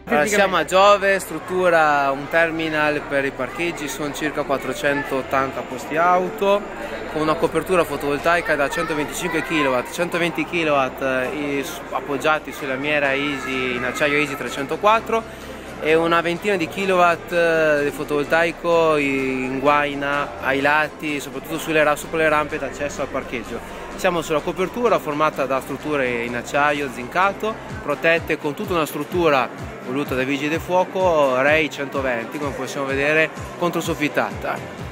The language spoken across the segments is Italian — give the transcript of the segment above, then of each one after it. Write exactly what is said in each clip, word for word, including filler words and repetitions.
Allora, siamo a Giove, struttura un terminal per i parcheggi, sono circa quattrocentottanta posti auto, con una copertura fotovoltaica da centoventicinque chilowatt, centoventi chilowatt appoggiati sulla lamiera Easy in acciaio Easy trecentoquattro e una ventina di kilowatt di fotovoltaico in guaina ai lati, soprattutto sulle, sulle rampe d'accesso al parcheggio. Siamo sulla copertura formata da strutture in acciaio zincato, protette con tutta una struttura voluta dai Vigili del Fuoco Ray centoventi, come possiamo vedere, controsoffittata.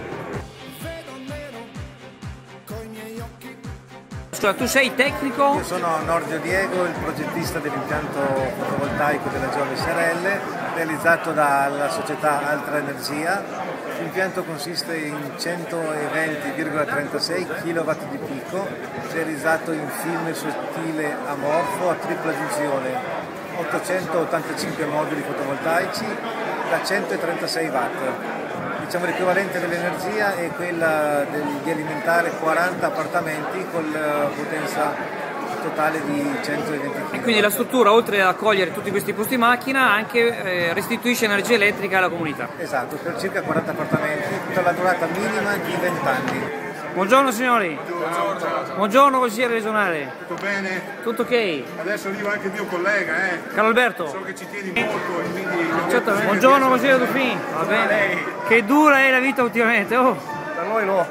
Scusa, tu sei tecnico? Io sono Nordio Diego, il progettista dell'impianto fotovoltaico della Giove Serelle, realizzato dalla società Altra Energia. L'impianto consiste in centoventi virgola trentasei chilowatt di picco, realizzato in film sottile amorfo a tripla giunzione, ottocentottantacinque moduli fotovoltaici da centotrentasei watt. Diciamo l'equivalente dell'energia è quella di alimentare quaranta appartamenti con potenza totale di centoventi chilowatt. E quindi la struttura, oltre a accogliere tutti questi posti macchina, anche eh, restituisce energia elettrica alla comunità. Esatto, per circa quaranta appartamenti, per la durata minima di venti anni. Buongiorno signori. Buongiorno. Buongiorno consigliere regionale. Tutto bene? Tutto ok? Adesso arriva anche il mio collega, eh. Carlo Alberto. So che ci tieni molto e quindi... Certo, buongiorno consigliere Duffin. Va bene. Che dura è la vita ultimamente, oh. Per noi no.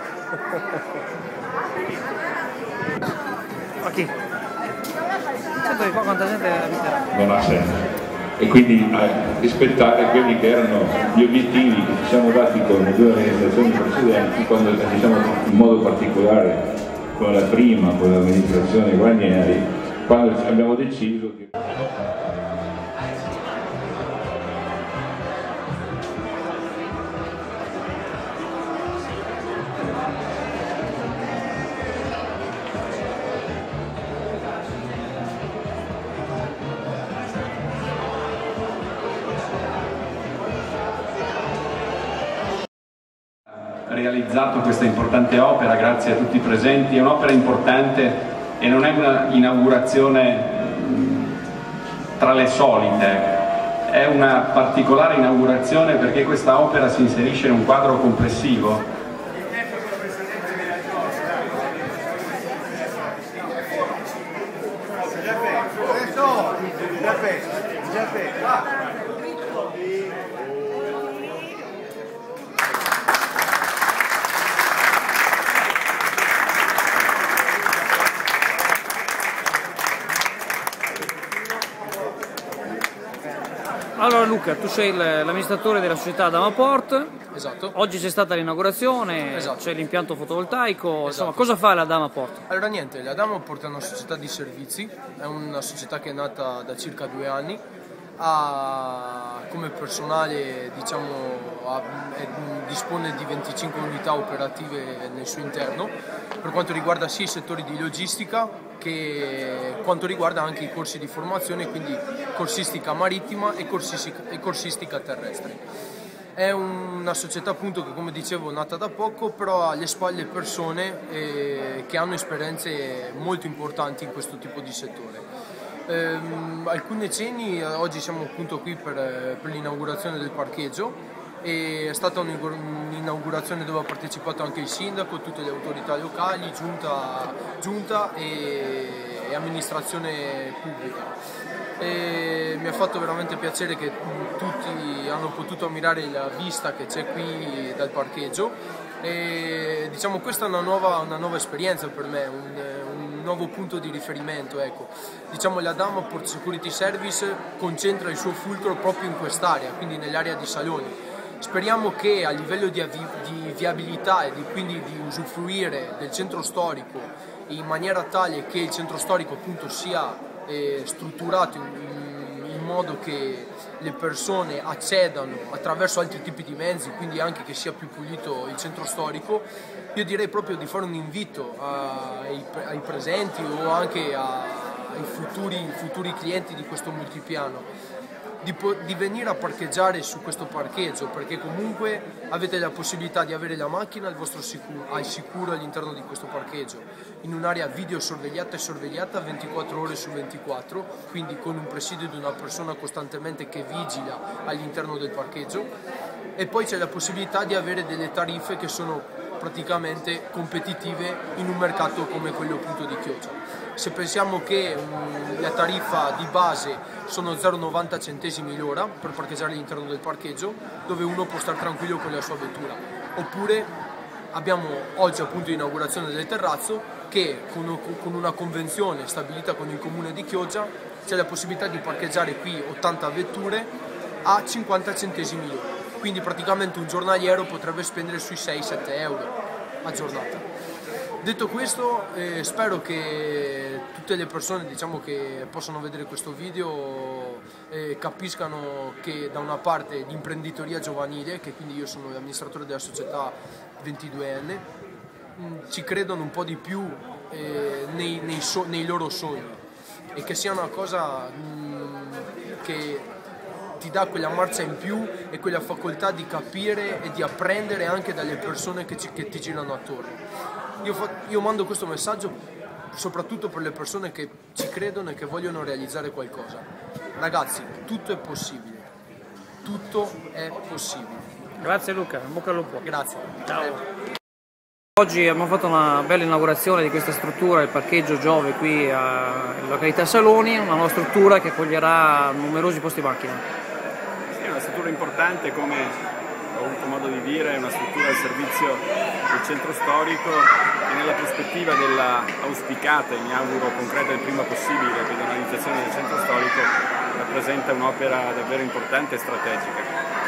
Ma chi? Certo che qua quanta gente abiterà. Non ha senso. E quindi a rispettare quelli che erano gli obiettivi che ci siamo dati con le due amministrazioni precedenti, quando diciamo in modo particolare con la prima, con l'amministrazione Guarnieri, quando abbiamo deciso che... realizzato questa importante opera grazie a tutti i presenti. È un'opera importante e non è una inaugurazione tra le solite, è una particolare inaugurazione perché questa opera si inserisce in un quadro complessivo. Allora Luca, tu sei l'amministratore della società Damaport. Esatto. Oggi c'è stata l'inaugurazione, Esatto. C'è l'impianto fotovoltaico, Esatto. Insomma, cosa fa la Damaport? Allora niente, la Damaport è una società di servizi, è una società che è nata da circa due anni, ha come personale, diciamo, ha, è, dispone di venticinque unità operative nel suo interno, per quanto riguarda sia i settori di logistica che quanto riguarda anche i corsi di formazione, quindi corsistica marittima e corsistica, e corsistica terrestre. È una società appunto che, come dicevo, è nata da poco, però ha alle spalle persone eh, che hanno esperienze molto importanti in questo tipo di settore. Ehm, alcuni cenni, oggi siamo appunto qui per, per l'inaugurazione del parcheggio. E è stata un'inaugurazione dove ha partecipato anche il sindaco, tutte le autorità locali, giunta, giunta e, e amministrazione pubblica. E mi ha fatto veramente piacere che tutti hanno potuto ammirare la vista che c'è qui dal parcheggio e diciamo questa è una nuova, una nuova esperienza per me, un, un nuovo punto di riferimento. Ecco. Diciamo la Damaport Security Service concentra il suo fulcro proprio in quest'area, quindi nell'area di Saloni. Speriamo che a livello di, di viabilità e di, quindi di usufruire del centro storico in maniera tale che il centro storico appunto sia eh, strutturato in, in modo che le persone accedano attraverso altri tipi di mezzi, quindi anche che sia più pulito il centro storico. Io direi proprio di fare un invito ai, ai presenti o anche a, ai futuri, futuri clienti di questo multipiano di, di venire a parcheggiare su questo parcheggio, perché comunque avete la possibilità di avere la macchina al vostro sicuro, al sicuro all'interno di questo parcheggio, in un'area videosorvegliata e sorvegliata ventiquattro ore su ventiquattro, quindi con un presidio di una persona costantemente che vigila all'interno del parcheggio, e poi c'è la possibilità di avere delle tariffe che sono praticamente competitive in un mercato come quello appunto di Chioggia. Se pensiamo che um, la tariffa di base sono zero virgola novanta centesimi l'ora per parcheggiare all'interno del parcheggio, dove uno può stare tranquillo con la sua vettura, oppure abbiamo oggi appunto l'inaugurazione del terrazzo che con, con una convenzione stabilita con il comune di Chioggia c'è la possibilità di parcheggiare qui ottanta vetture a cinquanta centesimi l'ora, quindi praticamente un giornaliero potrebbe spendere sui sei sette euro a giornata. Detto questo, eh, spero che tutte le persone, diciamo, che possono vedere questo video eh, capiscano che da una parte l'imprenditoria giovanile, che quindi io sono l'amministratore della società ventiduenne, mh, ci credono un po' di più eh, nei, nei, so, nei loro sogni, e che sia una cosa mh, che ti dà quella marcia in più e quella facoltà di capire e di apprendere anche dalle persone che, ci, che ti girano attorno. Io, fa, io mando questo messaggio soprattutto per le persone che ci credono e che vogliono realizzare qualcosa. Ragazzi, tutto è possibile, tutto è possibile. Grazie Luca, in bocca al lupo. Grazie. Ciao. Oggi abbiamo fatto una bella inaugurazione di questa struttura, il parcheggio Giove qui a località Saloni, una nuova struttura che accoglierà numerosi posti macchina. È una struttura importante, come ho avuto modo di dire, è una struttura al servizio del centro storico e nella prospettiva della auspicata, e mi auguro concreta il prima possibile, pedonalizzazione del centro storico rappresenta un'opera davvero importante e strategica.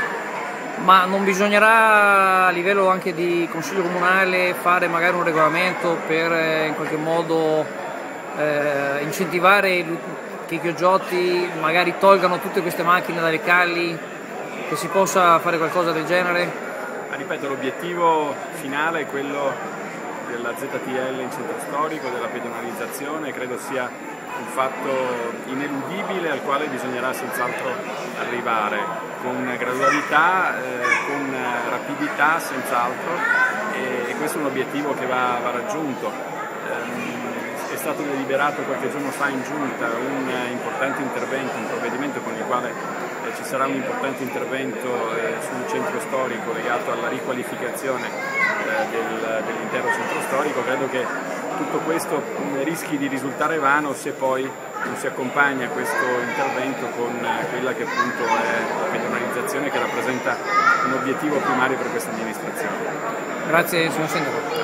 Ma non bisognerà a livello anche di Consiglio Comunale fare magari un regolamento per eh, in qualche modo eh, incentivare che i chioggioti magari tolgano tutte queste macchine dalle calli, che si possa fare qualcosa del genere? Ma ripeto, l'obiettivo finale è quello della Z T L in centro storico, della pedonalizzazione, credo sia un fatto ineludibile al quale bisognerà senz'altro arrivare, con gradualità, eh, con rapidità senz'altro, e, e questo è un obiettivo che va, va raggiunto. Eh, è stato deliberato qualche giorno fa in giunta un importante intervento, un provvedimento con il quale ci sarà un importante intervento eh, sul centro storico legato alla riqualificazione eh, del, dell'intero centro storico. Credo che tutto questo rischi di risultare vano se poi non si accompagna questo intervento con eh, quella che appunto è la pedonalizzazione, che rappresenta un obiettivo primario per questa amministrazione. Grazie signor Sindaco.